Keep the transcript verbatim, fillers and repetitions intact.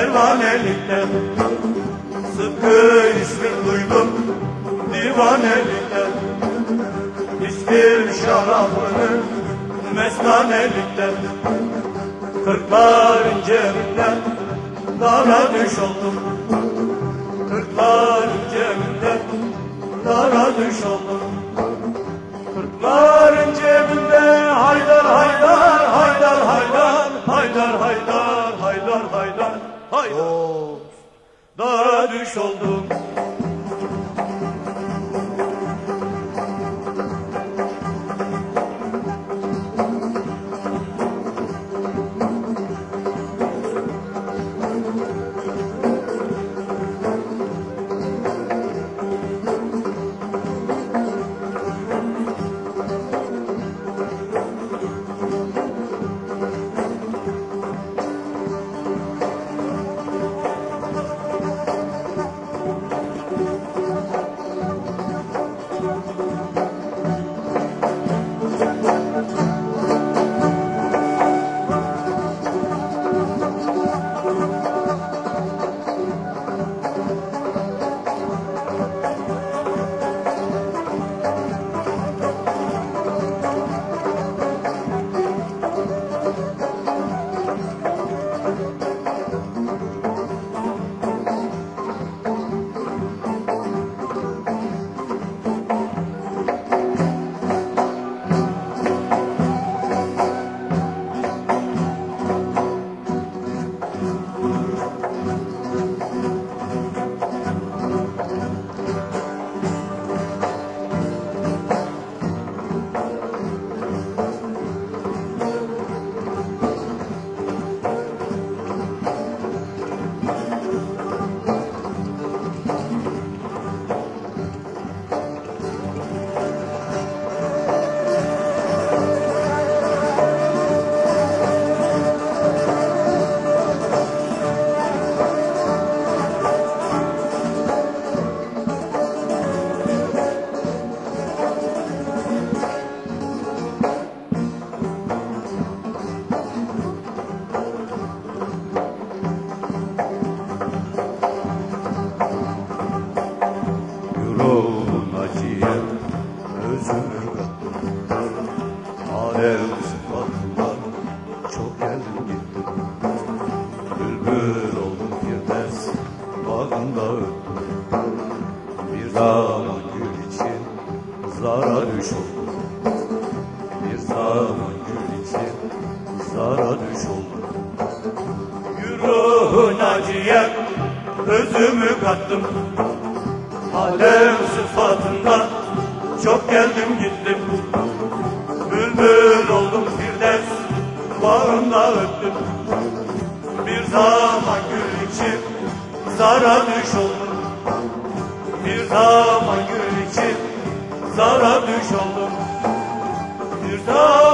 pervanelikten, Sıtkı ismi duydum divanelikten, İçtim şarabını mestanelikten, kırkların cebinden dara düş oldum, kırkların cebinden dara düş oldum. Kırkların cebinde haydar haydar haydar haydar haydar haydar haydar haydar haydar dara düş oldum. Alev sıfatlar çok geldim gittim, bülbül oldum Firdevs bağında öttüm. Bir zaman gül için zara düş oldum, bir zaman gül için zara düş oldum. Yürü Naciye özümü kattım, Alev sıfatından çok geldim gittim, bülbül oldum Firdevs bağında öttüm. Bir zaman gül için zara düş oldum, bir zaman gül için zara düş oldum. Bir zaman